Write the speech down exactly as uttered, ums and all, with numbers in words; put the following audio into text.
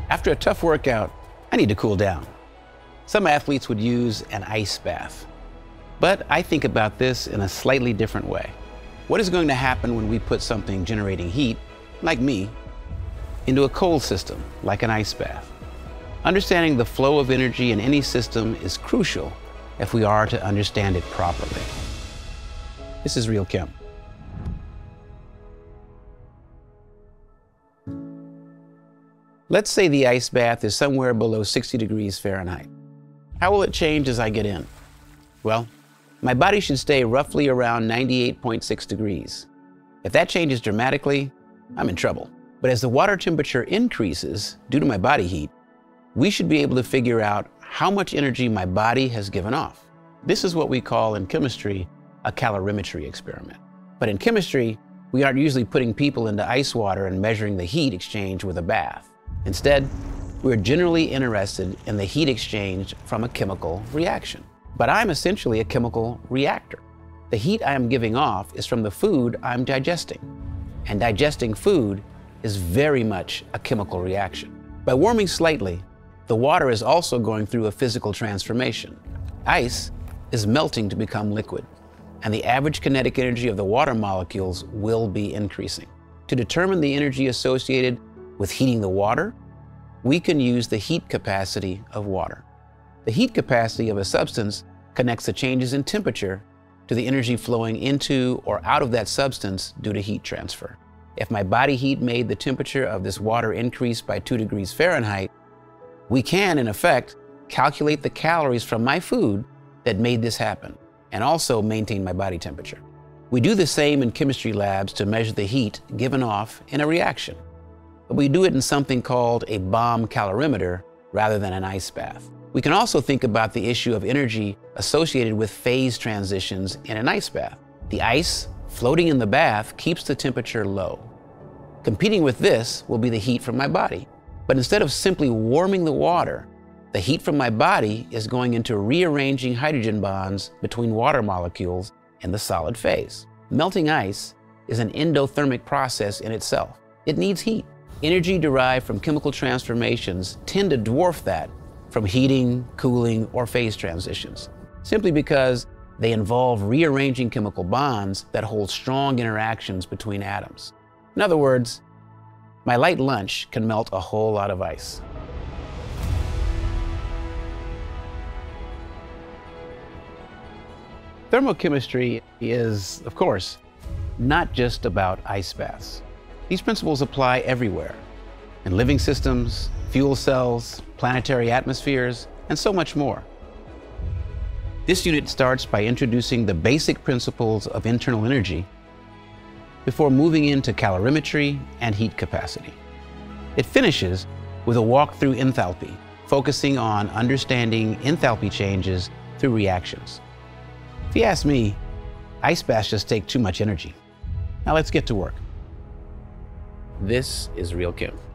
After a tough workout, I need to cool down. Some athletes would use an ice bath. But I think about this in a slightly different way. What is going to happen when we put something generating heat, like me, into a cold system, like an ice bath? Understanding the flow of energy in any system is crucial if we are to understand it properly. This is Real Chem. Let's say the ice bath is somewhere below sixty degrees Fahrenheit. How will it change as I get in? Well, my body should stay roughly around ninety-eight point six degrees. If that changes dramatically, I'm in trouble. But as the water temperature increases due to my body heat, we should be able to figure out how much energy my body has given off. This is what we call in chemistry a calorimetry experiment. But in chemistry, we aren't usually putting people into ice water and measuring the heat exchange with a bath. Instead, we're generally interested in the heat exchange from a chemical reaction. But I'm essentially a chemical reactor. The heat I am giving off is from the food I'm digesting. And digesting food is very much a chemical reaction. By warming slightly, the water is also going through a physical transformation. Ice is melting to become liquid, and the average kinetic energy of the water molecules will be increasing. To determine the energy associated with heating the water, we can use the heat capacity of water. The heat capacity of a substance connects the changes in temperature to the energy flowing into or out of that substance due to heat transfer. If my body heat made the temperature of this water increase by two degrees Fahrenheit, we can, in effect, calculate the calories from my food that made this happen, and also maintain my body temperature. We do the same in chemistry labs to measure the heat given off in a reaction, but we do it in something called a bomb calorimeter rather than an ice bath. We can also think about the issue of energy associated with phase transitions in an ice bath. The ice floating in the bath keeps the temperature low. Competing with this will be the heat from my body. But instead of simply warming the water, the heat from my body is going into rearranging hydrogen bonds between water molecules in the solid phase. Melting ice is an endothermic process in itself. It needs heat. Energy derived from chemical transformations tend to dwarf that from heating, cooling, or phase transitions, simply because they involve rearranging chemical bonds that hold strong interactions between atoms. In other words, my light lunch can melt a whole lot of ice. Thermochemistry is, of course, not just about ice baths. These principles apply everywhere, in living systems, fuel cells, planetary atmospheres, and so much more. This unit starts by introducing the basic principles of internal energy before moving into calorimetry and heat capacity. It finishes with a walk through enthalpy, focusing on understanding enthalpy changes through reactions. If you ask me, ice baths just take too much energy. Now let's get to work. This is Real Chem.